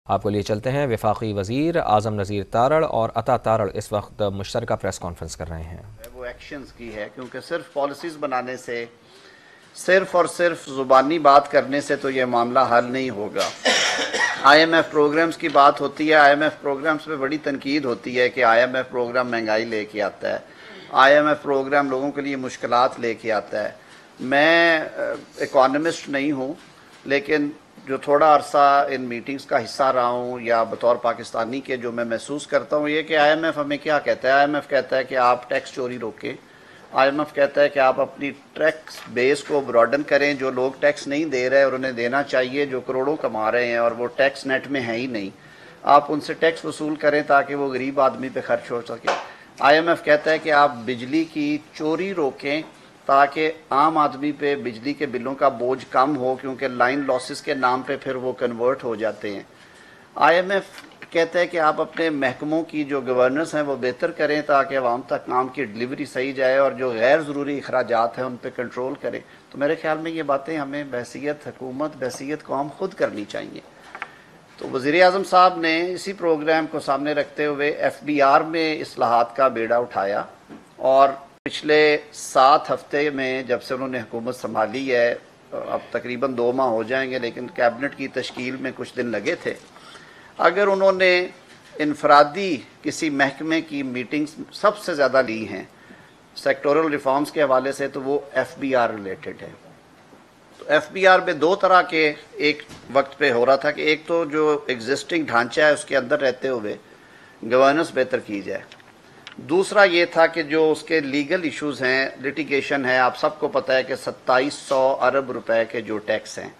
آپ کو لیے چلتے ہیں۔ وفاقی وزیر اعظم نذیر تارڑ اور عطا تارڑ اس وقت مشترکہ پریس کانفرنس کر رہے ہیں۔ وہ ایکشنز کی ہے، کیونکہ صرف پالیسیز بنانے سے، صرف اور صرف زبانی بات کرنے سے تو یہ معاملہ حل نہیں ہوگا۔ آئی ایم ایف پروگرامز کی بات ہوتی ہے، آئی ایم ایف پروگرامز پہ بڑی تنقید ہوتی ہے کہ آئی ایم ایف پروگرام مہنگائی لے کے آتا ہے، آئی ایم ایف پروگرام لوگوں کے لیے مشکلات لے کے آتا ہے۔ میں اکانومسٹ نہیں ہوں، لیکن جو تھوڑا عرصہ ان میٹنگز کا حصہ رہا ہوں یا بطور پاکستانی کے جو میں محسوس کرتا ہوں یہ کہ آئی ایم ایف ہمیں کیا کہتا ہے۔ آئی ایم ایف کہتا ہے کہ آپ ٹیکس چوری روکیں، آئی ایم ایف کہتا ہے کہ آپ اپنی ٹیکس بیس کو براڈن کریں، جو لوگ ٹیکس نہیں دے رہے اور انہیں دینا چاہیے، جو کروڑوں کما رہے ہیں اور وہ ٹیکس نیٹ میں ہے ہی نہیں، آپ ان سے ٹیکس وصول کریں تاکہ وہ غریب آدمی پہ خرچ ہو سکے۔ آئی ایم ایف کہتا ہے کہ آپ بجلی کی چوری روکیں تاکہ عام آدمی پہ بجلی کے بلوں کا بوجھ کم ہو، کیونکہ لائن لاسز کے نام پہ پھر وہ کنورٹ ہو جاتے ہیں۔ آئی ایم ایف کہتا ہے کہ آپ اپنے محکموں کی جو گورننس ہیں وہ بہتر کریں تاکہ عوام تک کام کی ڈلیوری صحیح جائے، اور جو غیر ضروری اخراجات ہیں ان پہ کنٹرول کریں۔ تو میرے خیال میں یہ باتیں ہمیں بحیثیت حکومت، بحیثیت قوم خود کرنی چاہیے۔ تو وزیر اعظم صاحب نے اسی پروگرام کو سامنے رکھتے ہوئے ایف بی آر میں اصلاحات کا بیڑا اٹھایا، اور پچھلے 7 ہفتے میں جب سے انہوں نے حکومت سنبھالی ہے، اب تقریباً 2 ماہ ہو جائیں گے، لیکن کیبنٹ کی تشکیل میں کچھ دن لگے تھے۔ اگر انہوں نے انفرادی کسی محکمے کی میٹنگز سب سے زیادہ لی ہیں سیکٹورل ریفارمز کے حوالے سے، تو وہ ایف بی آر ریلیٹڈ ہے۔ تو ایف بی آر میں 2 طرح کے ایک وقت پہ ہو رہا تھا کہ ایک تو جو ایگزسٹنگ ڈھانچہ ہے اس کے اندر رہتے ہوئے گورننس بہتر کی جائے، دوسرا یہ تھا کہ جو اس کے لیگل ایشوز ہیں، لٹیگیشن ہے۔ آپ سب کو پتہ ہے کہ 2700 ارب روپے کے جو ٹیکس ہیں،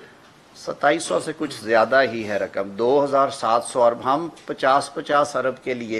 2700 سے کچھ زیادہ ہی ہے رقم، 2700 ارب۔ ہم 50 ارب کے لیے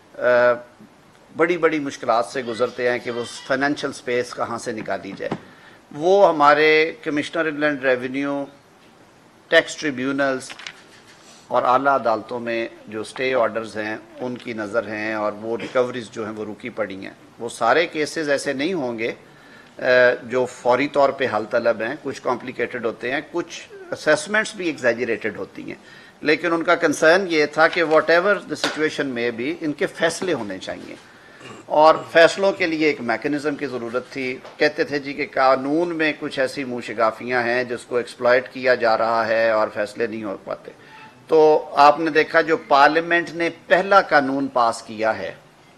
بڑی بڑی مشکلات سے گزرتے ہیں کہ وہ فائنینشیل سپیس کہاں سے نکالی جائے۔ وہ ہمارے commissioner inland revenue, tax tribunals اور اعلیٰ عدالتوں میں جو سٹے آرڈرز ہیں ان کی نظر ہیں، اور وہ ریکوریز جو ہیں وہ رکی پڑی ہیں۔ وہ سارے کیسز ایسے نہیں ہوں گے جو فوری طور پہ حل طلب ہیں، کچھ کمپلیکیٹڈ ہوتے ہیں، کچھ اسیسمنٹس بھی ایگزیجریٹڈ ہوتی ہیں، لیکن ان کا کنسرن یہ تھا کہ واٹ ایور دا سچویشن میں بھی ان کے فیصلے ہونے چاہیے، اور فیصلوں کے لیے ایک میکنزم کی ضرورت تھی۔ کہتے تھے جی کہ قانون میں کچھ ایسی منہ شگافیاں ہیں جس کو ایکسپلائٹ کیا جا رہا ہے اور فیصلے نہیں ہو پاتے۔ تو آپ نے دیکھا جو پارلیمنٹ نے پہلا قانون پاس کیا ہے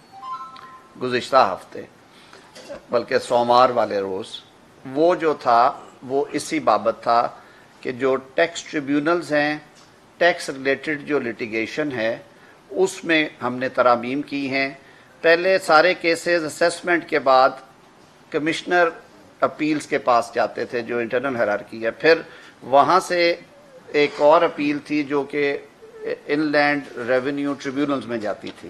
گزشتہ ہفتے، بلکہ سوموار والے روز، وہ جو تھا وہ اسی بابت تھا کہ جو ٹیکس ٹریبیونلز ہیں، ٹیکس ریلیٹڈ جو لٹیگیشن ہے اس میں ہم نے ترامیم کی ہیں۔ پہلے سارے کیسز اسیسمنٹ کے بعد کمشنر اپیلز کے پاس جاتے تھے جو انٹرنل ہیرارکی ہے، پھر وہاں سے ایک اور اپیل تھی جو کہ ان لینڈ ریونیو ٹریبیونلز میں جاتی تھی،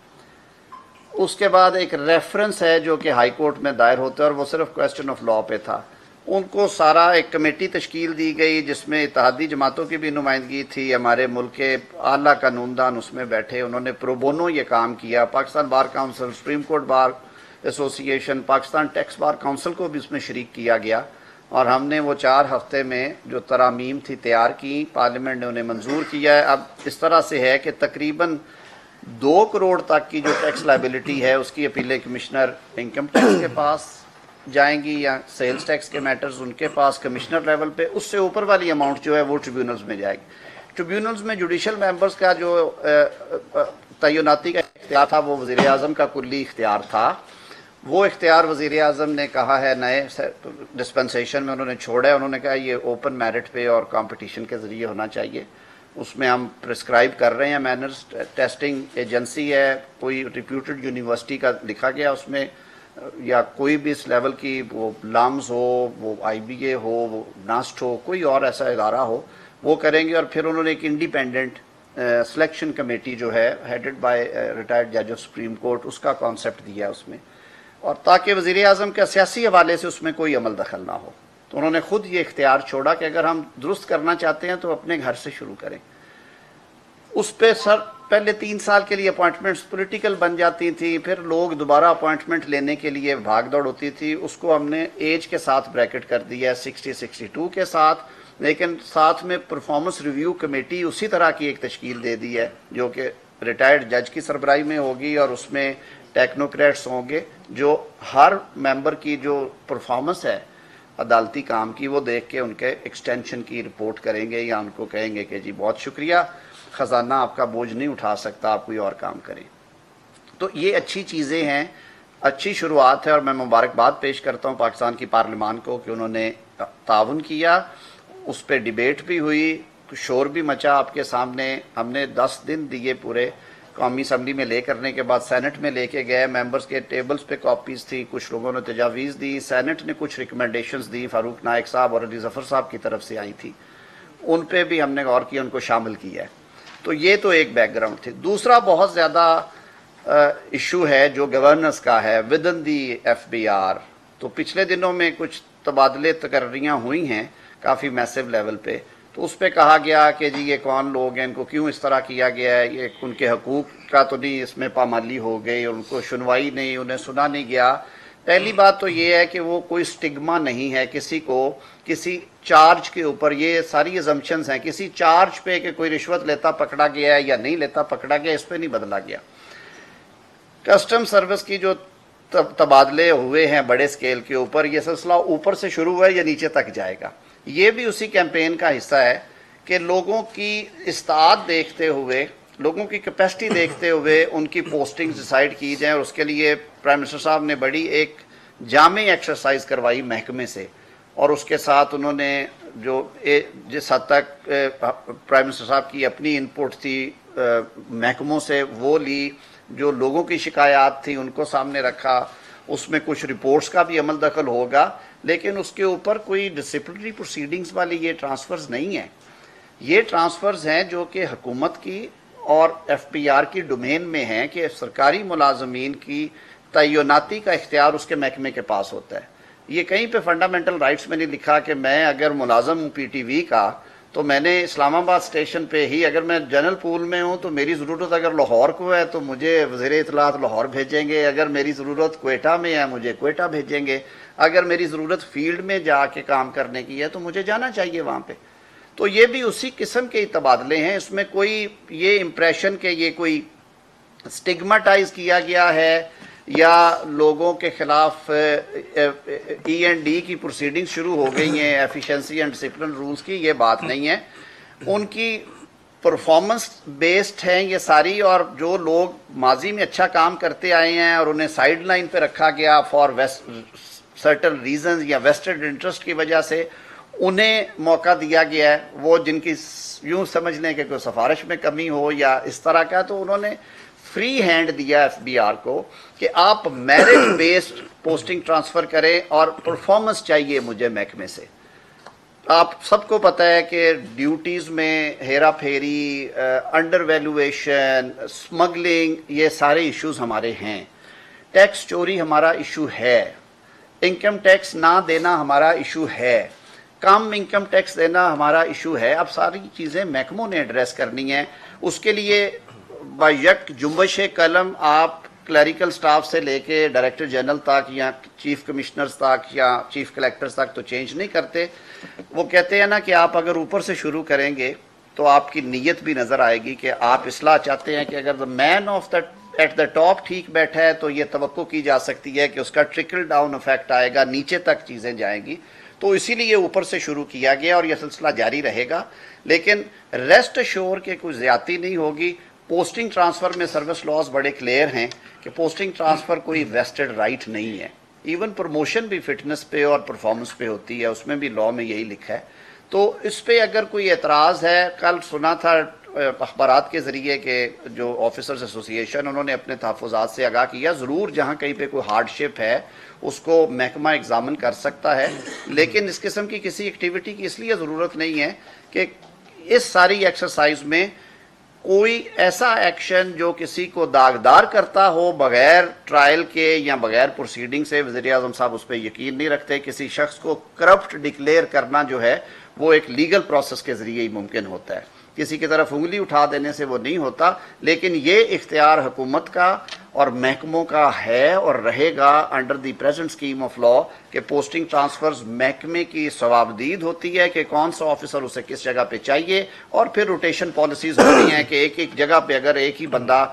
اس کے بعد ایک ریفرنس ہے جو کہ ہائی کورٹ میں دائر ہوتا ہے، اور وہ صرف کوسچن آف لا پہ تھا۔ ان کو سارا ایک کمیٹی تشکیل دی گئی جس میں اتحادی جماعتوں کی بھی نمائندگی تھی، ہمارے ملک کے اعلیٰ قانون دان اس میں بیٹھے، انہوں نے پرو بونو یہ کام کیا۔ Pakistan bar council, supreme court bar association, Pakistan tax bar council کو بھی اس میں شریک کیا گیا، اور ہم نے وہ 4 ہفتے میں جو ترامیم تھی تیار کی، پارلیمنٹ نے انہیں منظور کیا ہے۔ اب اس طرح سے ہے کہ تقریباً 2 کروڑ تک کی جو ٹیکس لائبلٹی ہے اس کی اپیلیں کمشنر انکم ٹیکس کے پاس جائیں گی، یا سیلز ٹیکس کے میٹرز ان کے پاس کمشنر لیول پہ، اس سے اوپر والی اماؤنٹ جو ہے وہ ٹریبیونلز میں جائے گی۔ ٹریبیونلز میں جوڈیشل ممبرز کا جو تعیناتی کا اختیار تھا وہ وزیر اعظم کا کلی اختیار تھا، وہ اختیار وزیر اعظم نے کہا ہے نئے ڈسپنسیشن میں انہوں نے چھوڑا ہے۔ انہوں نے کہا یہ اوپن میرٹ پہ اور کمپٹیشن کے ذریعے ہونا چاہیے، اس میں ہم پرسکرائب کر رہے ہیں مینرز۔ ٹیسٹنگ ایجنسی ہے، کوئی ریپیوٹڈ یونیورسٹی کا لکھا گیا اس میں، یا کوئی بھی اس لیول کی، وہ لامز ہو، وہ آئی بی اے ہو، وہ ناسٹ ہو، کوئی اور ایسا ادارہ ہو، وہ کریں گے۔ اور پھر انہوں نے ایک انڈیپینڈنٹ سلیکشن کمیٹی جو ہے ہیڈڈ بائی ریٹائرڈ جج آف سپریم کورٹ، اس کا کانسیپٹ دیا اس میں، اور تاکہ وزیر اعظم کا سیاسی حوالے سے اس میں کوئی عمل دخل نہ ہو۔ تو انہوں نے خود یہ اختیار چھوڑا کہ اگر ہم درست کرنا چاہتے ہیں تو اپنے گھر سے شروع کریں۔ اس پہ پہلے 3 سال کے لیے اپوائنٹمنٹس پولیٹیکل بن جاتی تھیں، پھر لوگ دوبارہ اپوائنٹمنٹ لینے کے لیے بھاگ دوڑ ہوتی تھی، اس کو ہم نے ایج کے ساتھ بریکٹ کر دیا ہے 60-62 کے ساتھ، لیکن ساتھ میں پرفارمنس ریویو کمیٹی اسی طرح کی ایک تشکیل دے دی ہے جو کہ ریٹائرڈ جج کی سربراہی میں ہوگی، اور اس میں ٹیکنوکریٹس ہوں گے جو ہر ممبر کی جو پرفارمنس ہے عدالتی کام کی وہ دیکھ کے ان کے ایکسٹینشن کی رپورٹ کریں گے، یا ان کو کہیں گے کہ جی بہت شکریہ، خزانہ آپ کا بوجھ نہیں اٹھا سکتا، آپ کوئی اور کام کریں۔ تو یہ اچھی چیزیں ہیں، اچھی شروعات ہے، اور میں مبارکباد پیش کرتا ہوں پاکستان کی پارلیمان کو کہ انہوں نے تعاون کیا، اس پہ ڈیبیٹ بھی ہوئی، شور بھی مچا آپ کے سامنے۔ ہم نے 10 دن دیے پورے قومی اسمبلی میں لے کرنے کے بعد سینٹ میں لے کے گئے، ممبرز کے ٹیبلز پہ کاپیز تھی، کچھ لوگوں نے تجاویز دی، سینٹ نے کچھ ریکمنڈیشنز دی، فاروق نائک صاحب اور علی ظفر صاحب کی طرف سے آئی تھی، ان پہ بھی ہم نے غور کیا، ان کو شامل کیا ہے۔ تو یہ تو ایک بیک گراؤنڈ تھی۔ دوسرا بہت زیادہ ایشو ہے جو گورننس کا ہے within the F B R. تو پچھلے دنوں میں کچھ تبادلے تقرریاں ہوئی ہیں کافی میسو لیول پہ، تو اس پہ کہا گیا کہ جی یہ کون لوگ ہیں، ان کو کیوں اس طرح کیا گیا ہے، یہ ان کے حقوق کا تو نہیں اس میں پامالی ہو گئی، ان کو سنوائی نہیں، انہیں سنا نہیں گیا۔ پہلی بات تو یہ ہے کہ وہ کوئی سٹگما نہیں ہے کسی کو کسی چارج کے اوپر، یہ ساری ازمپشنز ہیں، کسی چارج پہ کہ کوئی رشوت لیتا پکڑا گیا ہے یا نہیں لیتا پکڑا گیا، اس پہ نہیں بدلا گیا۔ کسٹم سروس کی جو تبادلے ہوئے ہیں بڑے سکیل کے اوپر، یہ سلسلہ اوپر سے شروع ہوا ہے یا نیچے تک جائے گا، یہ بھی اسی کیمپین کا حصہ ہے کہ لوگوں کی استعداد دیکھتے ہوئے، لوگوں کی کیپیسٹی دیکھتے ہوئے ان کی پوسٹنگ ڈیسائیڈ کی جائیں، اور اس کے لیے پرائم منسٹر صاحب نے بڑی ایک جامع ایکسرسائز کروائی محکمے سے، اور اس کے ساتھ انہوں نے جو جس حد تک پرائم منسٹر صاحب کی اپنی انپٹ تھی محکموں سے وہ لی، جو لوگوں کی شکایات تھیں ان کو سامنے رکھا، اس میں کچھ رپورٹس کا بھی عمل دخل ہوگا، لیکن اس کے اوپر کوئی ڈسپلنری پروسیڈنگز والی یہ ٹرانسفرز نہیں ہیں، یہ ٹرانسفرز ہیں جو کہ حکومت کی اور ایف پی آر کی ڈومین میں ہیں کہ سرکاری ملازمین کی تعیناتی کا اختیار اس کے محکمے کے پاس ہوتا ہے۔ یہ کہیں پہ فنڈامنٹل رائٹس میں نہیں لکھا کہ میں اگر ملازم ہوں پی ٹی وی کا تو میں نے اسلام آباد اسٹیشن پہ ہی، اگر میں جنرل پول میں ہوں تو میری ضرورت اگر لاہور کو ہے تو مجھے وزیر اطلاعات لاہور بھیجیں گے، اگر میری ضرورت کوئٹہ میں ہے مجھے کوئٹہ بھیجیں گے، اگر میری ضرورت فیلڈ میں جا کے کام کرنے کی ہے تو مجھے جانا چاہیے وہاں پہ۔ تو یہ بھی اسی قسم کے تبادلے ہیں، اس میں کوئی یہ امپریشن کہ یہ کوئی سٹگماٹائز کیا گیا ہے یا لوگوں کے خلاف ای اینڈ ڈی کی پروسیڈنگ شروع ہو گئی ہیں ایفیشنسی اینڈ ڈسپلن رولز کی، یہ بات نہیں ہے۔ ان کی پرفارمنس بیسڈ ہیں یہ ساری، اور جو لوگ ماضی میں اچھا کام کرتے آئے ہیں اور انہیں سائیڈ لائن پہ رکھا گیا فار سرٹن ریزنز یا ویسٹڈ انٹرسٹ کی وجہ سے انہیں موقع دیا گیا ہے، وہ جن کی یوں سمجھ لیں کہ کوئی سفارش میں کمی ہو یا اس طرح کا، تو انہوں نے فری ہینڈ دیا ایف بی آر کو کہ آپ میرٹ بیسڈ پوسٹنگ ٹرانسفر کریں اور پرفارمنس چاہیے مجھے محکمے سے۔ آپ سب کو پتہ ہے کہ ڈیوٹیز میں ہیرا پھیری، انڈر ویلویشن، اسمگلنگ، یہ سارے ایشوز ہمارے ہیں، ٹیکس چوری ہمارا ایشو ہے، انکم ٹیکس نہ دینا ہمارا ایشو ہے، کم انکم ٹیکس دینا ہمارا ایشو ہے۔ اب ساری چیزیں محکموں نے ایڈریس کرنی ہیں، اس کے لیے یک جنبش قلم آپ کلیریکل سٹاف سے لے کے ڈائریکٹر جنرل تک یا چیف کمشنرز تک یا چیف کلیکٹرز تک تو چینج نہیں کرتے۔ وہ کہتے ہیں نا کہ آپ اگر اوپر سے شروع کریں گے تو آپ کی نیت بھی نظر آئے گی کہ آپ اصلاح چاہتے ہیں کہ اگر the man of the at the top ٹھیک بیٹھا ہے تو یہ توقع کی جا سکتی ہے کہ اس کا ٹرکل ڈاؤن افیکٹ آئے گا، نیچے تک چیزیں جائیں گی۔ تو اسی لیے اوپر سے شروع کیا گیا اور یہ سلسلہ جاری رہے گا، لیکن ریسٹ ایشور کہ کوئی زیادتی نہیں ہوگی۔ پوسٹنگ ٹرانسفر میں سروس لاز بڑے کلیئر ہیں کہ پوسٹنگ ٹرانسفر کوئی ویسٹڈ رائٹ نہیں ہے، ایون پروموشن بھی فٹنس پہ اور پرفارمنس پہ ہوتی ہے، اس میں بھی لاء میں یہی لکھا ہے۔ تو اس پہ اگر کوئی اعتراض ہے، کل سنا تھا اخبارات کے ذریعے کہ جو آفیسرز ایسوسی ایشن انہوں نے اپنے تحفظات سے آگاہ کیا، ضرور جہاں کہیں پہ کوئی ہارڈ شپ ہے اس کو محکمہ ایگزامن کر سکتا ہے، لیکن اس قسم کی کسی ایکٹیویٹی کی اس لیے ضرورت نہیں ہے کہ اس ساری ایکسرسائز میں کوئی ایسا ایکشن جو کسی کو داغدار کرتا ہو بغیر ٹرائل کے یا بغیر پروسیڈنگ سے۔ وزیر اعظم صاحب اس پہ یقین نہیں رکھتے، کسی شخص کو کرپٹ ڈکلیئر کرنا جو ہے وہ ایک لیگل پروسیس کے ذریعے ہی ممکن ہوتا ہے، کسی کی طرف انگلی اٹھا دینے سے وہ نہیں ہوتا، لیکن یہ اختیار حکومت کا اور محکموں کا ہے اور رہے گا under the present scheme of law کہ پوسٹنگ ٹرانسفرز محکمے کی ثوابدید ہوتی ہے کہ کون سا آفیسر اسے کس جگہ پہ چاہیے، اور پھر روٹیشن پالیسیز ہوتی ہیں کہ ایک جگہ پہ اگر ایک ہی بندہ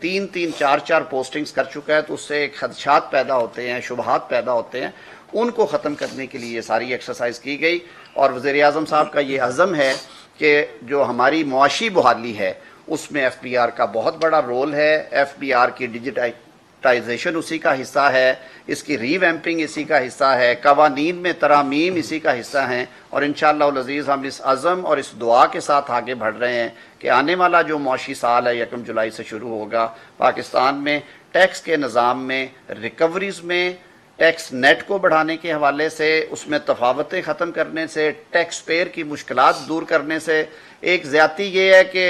3-4 پوسٹنگز کر چکا ہے تو اس سے ایک خدشات پیدا ہوتے ہیں، شبہات پیدا ہوتے ہیں، ان کو ختم کرنے کے لیے یہ ساری ایکسرسائز کی گئی۔ اور وزیر اعظم صاحب کا یہ عزم ہے کہ جو ہماری معاشی بحالی ہے اس میں ایف بی آر کا بہت بڑا رول ہے، ایف بی آر کی ڈیجیٹائزیشن اسی کا حصہ ہے، اس کی ری ویمپنگ اسی کا حصہ ہے، قوانین میں ترامیم اسی کا حصہ ہیں، اور انشاءاللہ العزیز ہم اس عزم اور اس دعا کے ساتھ آگے بڑھ رہے ہیں کہ آنے والا جو معاشی سال ہے 1 جولائی سے شروع ہوگا، پاکستان میں ٹیکس کے نظام میں، ریکوریز میں، ٹیکس نیٹ کو بڑھانے کے حوالے سے، اس میں تفاوتیں ختم کرنے سے، ٹیکس پیئر کی مشکلات دور کرنے سے، ایک زیادتی یہ ہے کہ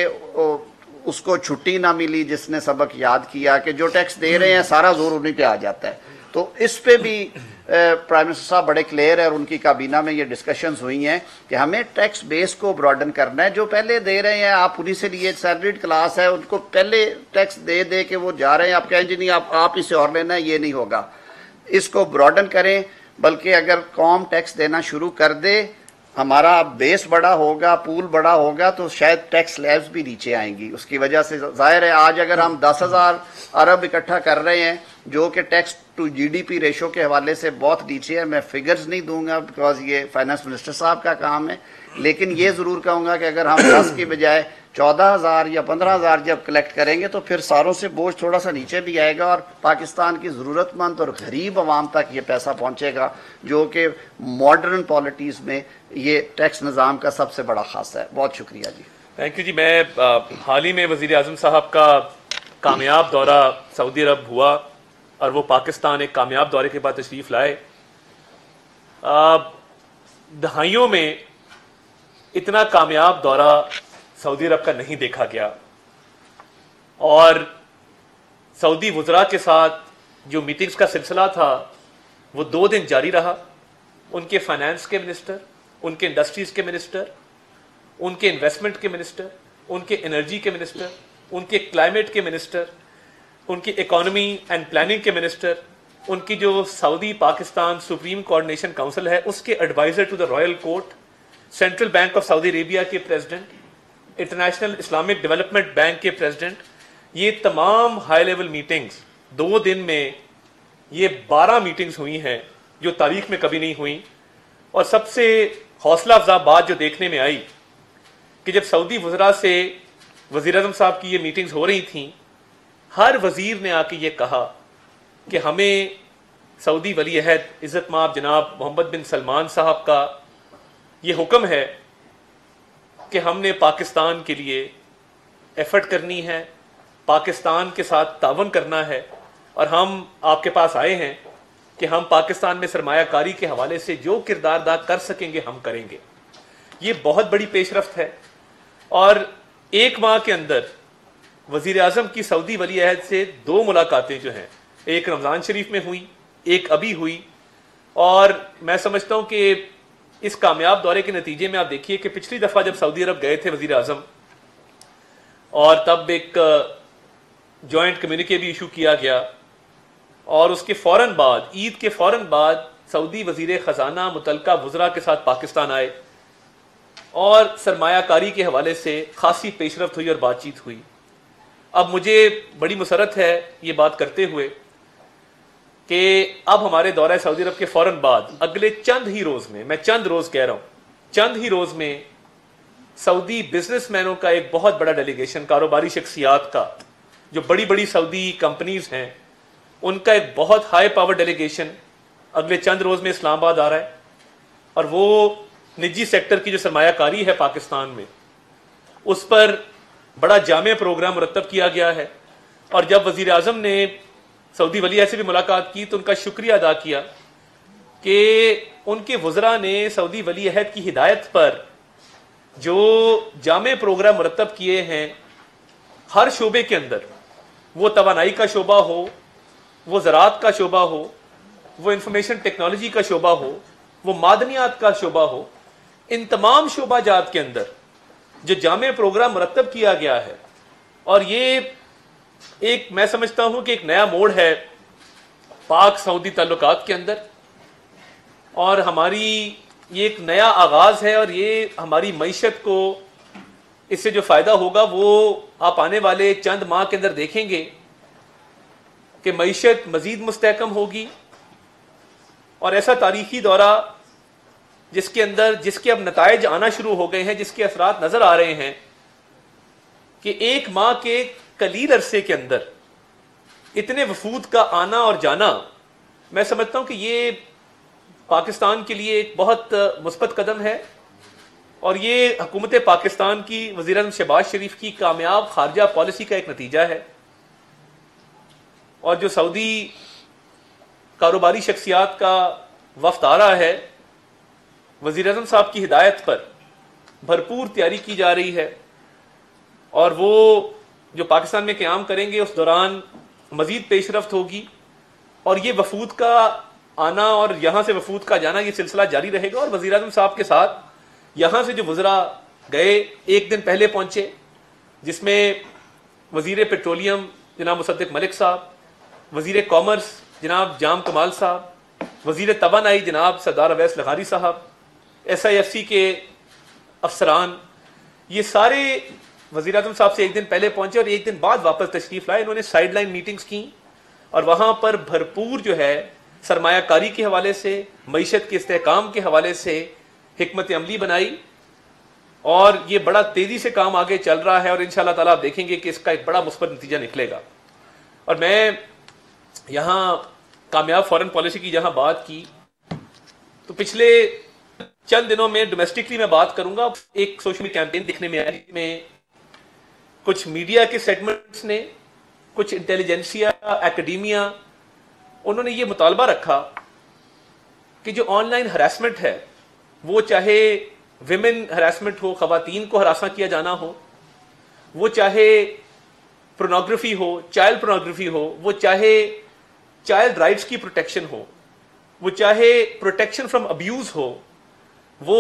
اس کو چھٹی نہ ملی جس نے سبق یاد کیا کہ جو ٹیکس دے رہے ہیں سارا زور انہیں پہ آ جاتا ہے، تو اس پہ بھی پرائم منسٹر صاحب بڑے کلیئر ہے اور ان کی کابینہ میں یہ ڈسکشنز ہوئی ہیں کہ ہمیں ٹیکس بیس کو براڈن کرنا ہے، جو پہلے دے رہے ہیں آپ انہیں سے لیے، سیلریڈ کلاس ہے ان کو پہلے ٹیکس دے کے وہ جا رہے ہیں، آپ کہیں جی نہیں آپ اسے اور لینا ہے، یہ نہیں ہوگا، اس کو براڈن کریں، بلکہ اگر قوم ٹیکس دینا شروع کر دے، ہمارا بیس بڑا ہوگا، پول بڑا ہوگا، تو شاید ٹیکس لیبز بھی نیچے آئیں گی۔ اس کی وجہ سے ظاہر ہے آج اگر ہم 10,000 ارب اکٹھا کر رہے ہیں جو کہ tax to G D P ratio کے حوالے سے بہت نیچے ہے، میں فگرز نہیں دوں گا بیکاز یہ فائنانس منسٹر صاحب کا کام ہے، لیکن یہ ضرور کہوں گا کہ اگر ہم 10 کی بجائے 14,000 یا 15,000 جب کلیکٹ کریں گے تو پھر ساروں سے بوجھ تھوڑا سا نیچے بھی آئے گا اور پاکستان کی ضرورت مند اور غریب عوام تک یہ پیسہ پہنچے گا، جو کہ ماڈرن پالیٹیز میں یہ ٹیکس نظام کا سب سے بڑا خاصہ ہے۔ بہت شکریہ جی۔ تھینک یو جی۔ میں حال ہی میں وزیر اعظم صاحب کا کامیاب دورہ سعودی عرب ہوا اور وہ پاکستان ایک کامیاب دورے کے بعد تشریف لائے۔ دہائیوں میں اتنا کامیاب دورہ سعودی عرب کا نہیں دیکھا گیا، اور سعودی وزراء کے ساتھ جو میٹنگز کا سلسلہ تھا وہ 2 دن جاری رہا۔ ان کے فائنانس کے منسٹر، ان کے انڈسٹریز کے منسٹر، ان کے انویسٹمنٹ کے منسٹر، ان کے انرجی کے منسٹر، ان کے کلائمیٹ کے منسٹر، ان کی اکانومی اینڈ پلاننگ کے منسٹر، ان کی جو Saudi Pakistan supreme coordination council ہے اس کے adviser to the royal court, central bank of Saudi Arabia کے president, international Islamic development bank کے پریزیڈنٹ، یہ تمام ہائی لیول میٹنگز 2 دن میں یہ 12 میٹنگز ہوئی ہیں جو تاریخ میں کبھی نہیں ہوئیں۔ اور سب سے حوصلہ افزا بات جو دیکھنے میں آئی کہ جب سعودی وزراء سے وزیر اعظم صاحب کی یہ میٹنگز ہو رہی تھیں، ہر وزیر نے آ کے یہ کہا کہ ہمیں سعودی ولی عہد عزت مآب جناب محمد بن سلمان صاحب کا یہ حکم ہے کہ ہم نے پاکستان کے لیے ایفرٹ کرنی ہے، پاکستان کے ساتھ تعاون کرنا ہے، اور ہم آپ کے پاس آئے ہیں کہ ہم پاکستان میں سرمایہ کاری کے حوالے سے جو کردار ادا کر سکیں گے ہم کریں گے۔ یہ بہت بڑی پیش رفت ہے، اور 1 ماہ کے اندر وزیر اعظم کی سعودی ولی عہد سے 2 ملاقاتیں جو ہیں، ایک رمضان شریف میں ہوئی، ایک ابھی ہوئی، اور میں سمجھتا ہوں کہ اس کامیاب دورے کے نتیجے میں آپ دیکھیے کہ پچھلی دفعہ جب سعودی عرب گئے تھے وزیر اعظم، اور تب ایک جوائنٹ کمیونیکے بھی ایشو کیا گیا، اور اس کے فوراً بعد عید کے فوراً بعد سعودی وزیر خزانہ متعلقہ وزراء کے ساتھ پاکستان آئے، اور سرمایہ کاری کے حوالے سے خاصی پیش رفت ہوئی اور بات چیت ہوئی۔ اب مجھے بڑی مسرت ہے یہ بات کرتے ہوئے کہ اب ہمارے دورہ سعودی عرب کے فوراً بعد اگلے چند ہی روز میں، میں چند روز کہہ رہا ہوں، چند ہی روز میں سعودی بزنس مینوں کا ایک بہت بڑا ڈیلیگیشن، کاروباری شخصیات کا، جو بڑی بڑی سعودی کمپنیز ہیں، ان کا ایک بہت ہائی پاور ڈیلیگیشن اگلے چند روز میں اسلام آباد آ رہا ہے، اور وہ نجی سیکٹر کی جو سرمایہ کاری ہے پاکستان میں، اس پر بڑا جامع پروگرام مرتب کیا گیا ہے۔ اور جب وزیر اعظم نے سعودی ولی عہد سے بھی ملاقات کی تو ان کا شکریہ ادا کیا کہ ان کے وزراء نے سعودی ولی عہد کی ہدایت پر جو جامع پروگرام مرتب کیے ہیں، ہر شعبے کے اندر، وہ توانائی کا شعبہ ہو، وہ زراعت کا شعبہ ہو، وہ انفارمیشن ٹیکنالوجی کا شعبہ ہو، وہ معدنیات کا شعبہ ہو، ان تمام شعبہ جات کے اندر جو جامع پروگرام مرتب کیا گیا ہے، اور یہ ایک میں سمجھتا ہوں کہ ایک نیا موڑ ہے پاک سعودی تعلقات کے اندر، اور ہماری یہ ایک نیا آغاز ہے، اور یہ ہماری معیشت کو اس سے جو فائدہ ہوگا وہ آپ آنے والے چند ماہ کے اندر دیکھیں گے کہ معیشت مزید مستحکم ہوگی، اور ایسا تاریخی دورہ جس کے اب نتائج آنا شروع ہو گئے ہیں، جس کے اثرات نظر آ رہے ہیں کہ ایک ماہ کے قلیل عرصے کے اندر اتنے وفود کا آنا اور جانا، میں سمجھتا ہوں کہ یہ پاکستان کے لیے ایک بہت مثبت قدم ہے، اور یہ حکومت پاکستان کی وزیر اعظم شہباز شریف کی کامیاب خارجہ پالیسی کا ایک نتیجہ ہے۔ اور جو سعودی کاروباری شخصیات کا وفد آ رہا ہے، وزیر اعظم صاحب کی ہدایت پر بھرپور تیاری کی جا رہی ہے، اور وہ جو پاکستان میں قیام کریں گے اس دوران مزید پیش رفت ہوگی، اور یہ وفود کا آنا اور یہاں سے وفود کا جانا یہ سلسلہ جاری رہے گا۔ اور وزیر اعظم صاحب کے ساتھ یہاں سے جو وزراء گئے ایک دن پہلے پہنچے، جس میں وزیر پیٹرولیم جناب مصدق ملک صاحب، وزیر کامرس جناب جام کمال صاحب، وزیر توانائی جناب سردار اویس لغاری صاحب، SIFC کے افسران، یہ سارے وزیر اعظم صاحب سے ایک دن پہلے پہنچے اور ایک دن بعد واپس تشریف لائے۔ انہوں نے سائیڈ لائن میٹنگز کی، اور وہاں پر بھرپور جو ہے سرمایہ کاری کے حوالے سے، معیشت کے استحکام کے حوالے سے حکمت عملی بنائی، اور یہ بڑا تیزی سے کام آگے چل رہا ہے، اور انشاءاللہ تعالیٰ آپ دیکھیں گے کہ اس کا ایک بڑا مثبت نتیجہ نکلے گا۔ اور میں یہاں کامیاب فورن پالیسی کی جہاں بات کی، تو پچھلے چند دنوں میں ڈومیسٹکلی میں بات کروں گا، ایک سوشل میڈیا کیمپین دیکھنے میں آئی، میں کچھ میڈیا کے سیگمنٹس نے، کچھ انٹیلیجنسیا، اکیڈیمیا، انہوں نے یہ مطالبہ رکھا کہ جو آن لائن ہراسمنٹ ہے، وہ چاہے ویمن ہراسمنٹ ہو، خواتین کو ہراساں کیا جانا ہو، وہ چاہے پورنوگرافی ہو، چائلڈ پورنوگرافی ہو، وہ چاہے چائلڈ رائٹس کی پروٹیکشن ہو، وہ چاہے پروٹیکشن فرام ابیوز ہو، وہ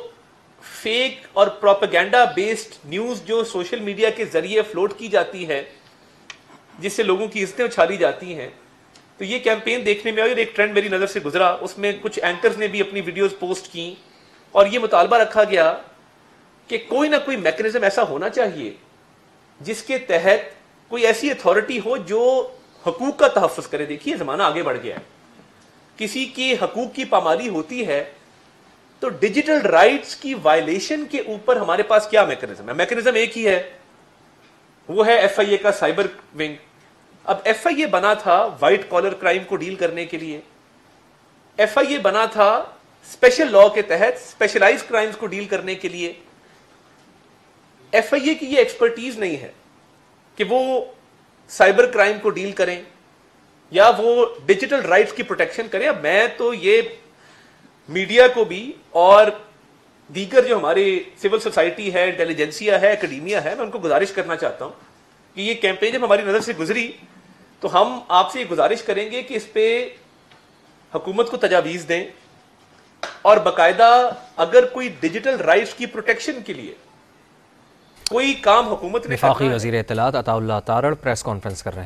فیک اور پروپیگنڈا بیسڈ نیوز جو سوشل میڈیا کے ذریعے فلوٹ کی جاتی ہے، جس سے لوگوں کی عزتیں اچھالی جاتی ہیں، تو یہ کیمپین دیکھنے میں آئی، اور ایک ٹرینڈ میری نظر سے گزرا، اس میں کچھ اینکرز نے بھی اپنی ویڈیوز پوسٹ کی، اور یہ مطالبہ رکھا گیا کہ کوئی نہ کوئی میکنزم ایسا ہونا چاہیے جس کے تحت کوئی ایسی اتھارٹی ہو جو حقوق کا تحفظ کرے۔ دیکھیے زمانہ آگے بڑھ گیا ہے، کسی کی حقوق کی پامالی ہوتی ہے تو ڈیجیٹل رائٹس کی وائلیشن کے اوپر ہمارے پاس کیا میکنزم ہے؟ میکنزم ایک ہی ہے، وہ ہے FIA کا سائبر ونگ۔ اب FIA بنا تھا وائٹ کالر کرائم کو ڈیل کرنے کے لیے، FIA بنا تھا اسپیشل لا کے تحت اسپیشلائز کرائمز کو ڈیل کرنے کے لیے۔ FIA کی یہ ایکسپرٹیز نہیں ہے کہ وہ سائبر کرائم کو ڈیل کریں یا وہ ڈیجیٹل رائٹس کی پروٹیکشن کریں۔ اب میں تو یہ میڈیا کو بھی اور دیگر جو ہماری سول سوسائٹی ہے، انٹیلیجنسیا ہے، اکیڈیمیا ہے، میں ان کو گزارش کرنا چاہتا ہوں کہ یہ کیمپین جب ہماری نظر سے گزری تو ہم آپ سے یہ گزارش کریں گے کہ اس پہ حکومت کو تجاویز دیں، اور باقاعدہ اگر کوئی ڈیجیٹل رائٹس کی پروٹیکشن کے لیے کوئی کام حکومت نے وفاقی وزیر اطلاعات عطا اللہ تارڑ پریس کانفرنس کر رہے ہیں۔